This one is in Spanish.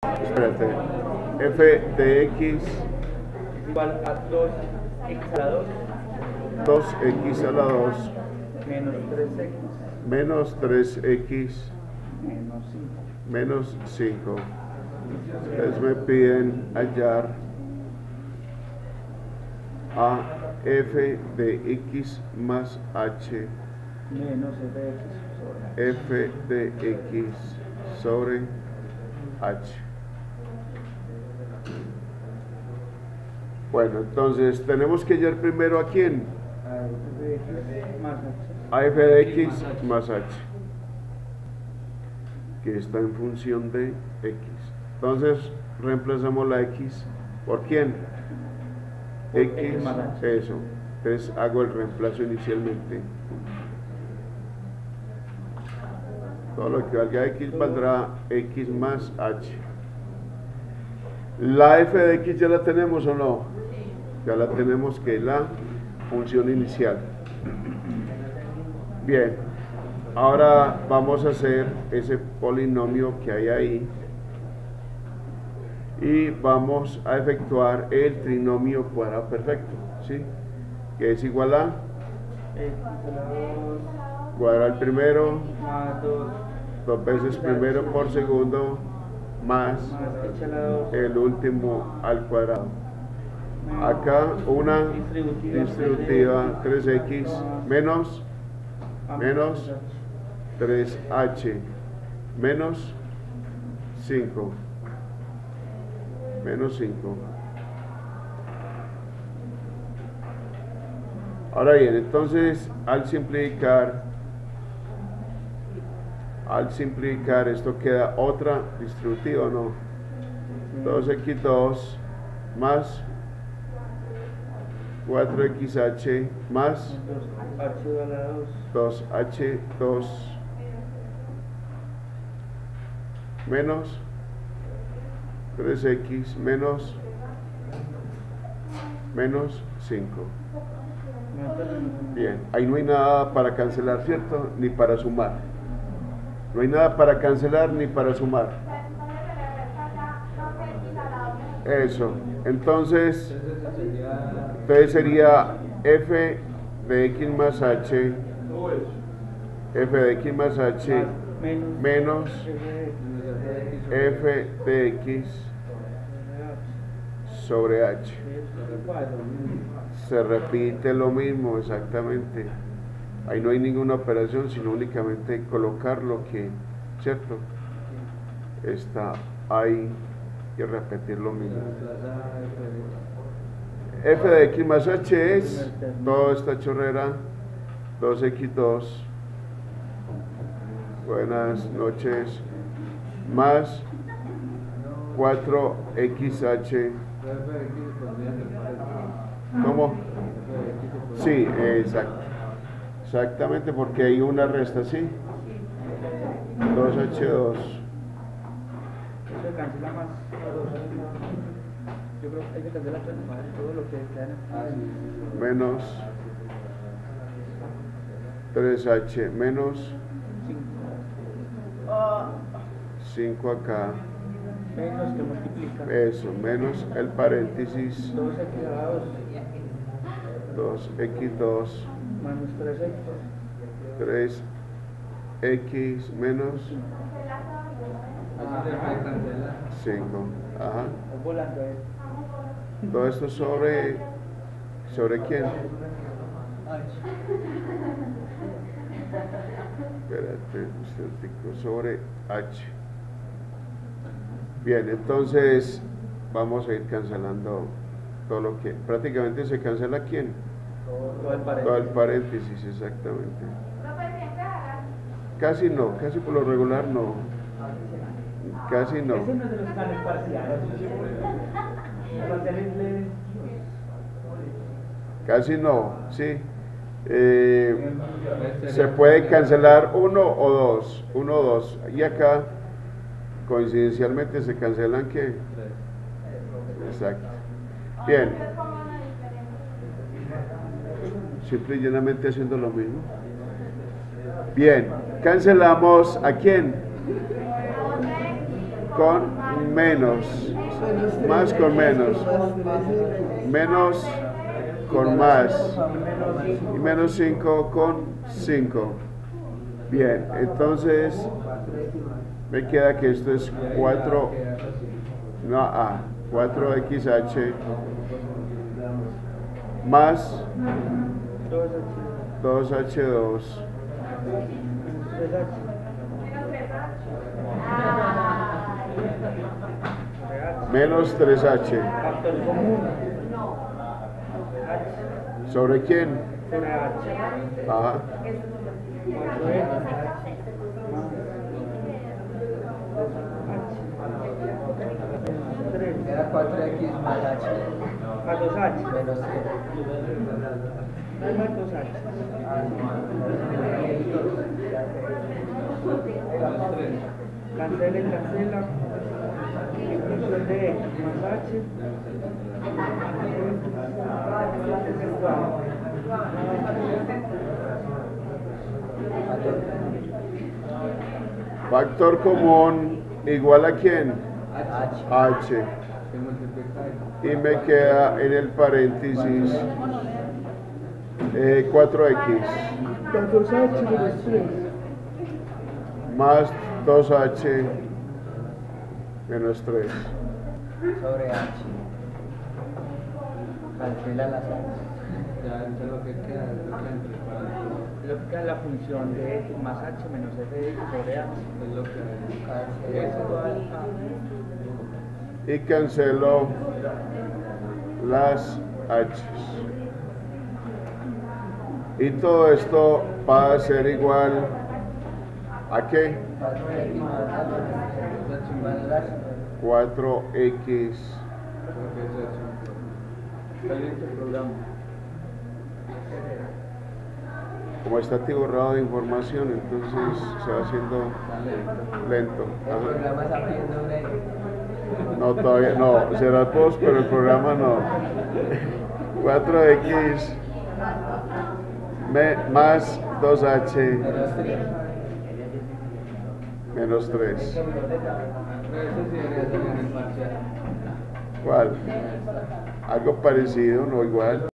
Espérate. F de x igual a 2x a la 2 2x a la 2 menos 3x menos 3x menos 5. menos 5. Entonces me piden hallar a f de x más h Menos f de x sobre h. Bueno, entonces tenemos que hallar primero a quién, a f de x más h, que está en función de x. Entonces reemplazamos la x por quién, x, eso. Entonces hago el reemplazo inicialmente. Todo lo que valga x valdrá x más h. La f de x ya la tenemos o no, ya la tenemos, que es la función inicial. Bien, ahora vamos a hacer ese polinomio que hay ahí y vamos a efectuar el trinomio cuadrado perfecto, ¿sí? Que es igual a cuadrar primero más 2 veces primero por segundo más x a la 2 el último al cuadrado. Acá una distributiva 3x menos 3h menos 5 menos 5. Ahora bien, entonces al simplificar esto queda otra distributiva, ¿no? 2x2 más 4xh más 2h a la 2h2 menos 3x menos 5. Bien, ahí no hay nada para cancelar, ¿cierto? Ni para sumar. No hay nada para cancelar ni para sumar. Eso. Entonces sería f de x más h, f de x más h menos f de x sobre h. Se repite lo mismo exactamente. Ahí no hay ninguna operación, sino únicamente colocar lo que, ¿cierto?, está ahí y repetir lo mismo. F de x más h es toda esta chorrera, 2x2, buenas noches, más 4xh. ¿Cómo? Sí, exactamente, porque hay una resta, ¿sí? 2h2. Eso cancela más. Yo creo que hay que cancelar todo lo que queda en menos 3h menos 5 acá. menos que multiplica. Eso, menos el paréntesis 2x a la 2 2x2 menos 3x 3x menos 5. Ajá. volando Todo esto sobre quién. Espérate, sobre h. Bien, entonces vamos a ir cancelando todo lo que prácticamente se cancela. ¿Quién? Todo el paréntesis, exactamente. Casi no, casi por lo regular no. Casi no. Ese no es de los planes parciales. Casi no, sí. Se puede cancelar uno o dos. Y acá, coincidencialmente, se cancelan ¿qué? Exacto. Bien. Simple y llanamente haciendo lo mismo. Bien. Cancelamos ¿a quién? Con menos, más con menos, menos con más, y menos 5 con 5. Bien, entonces me queda que esto es 4, no, 4xh más 2h2 menos 3h. Factor común. ¿Sobre quién? Sobre H. Ajá. 4H. Era 4x más h Más 2H. menos 3. Más 2H. Cancela y cancela. Función de X más H. Factor común igual a quién? H. H. Y me queda en el paréntesis 4x Más 2H menos 3. más 2h menos 3. Sobre h. Cancela las h. Ya, entonces lo que queda es lo que entre paréntesis. Lo que queda es la función de X más H menos f de X sobre H. Es lo que Es igual Y cancelo las h. Y todo esto va a ser igual a qué? 4x más h más h. 4x. Excelente programa. Como está atiborrado de información, entonces se va haciendo lento. El Ajá. programa está pidiendo un X. No, todavía no, será post, pero el programa no. 4x más 2h Menos 3. menos 3. Eso sí debería salir en el parcial. ¿Cuál? Algo parecido, no igual.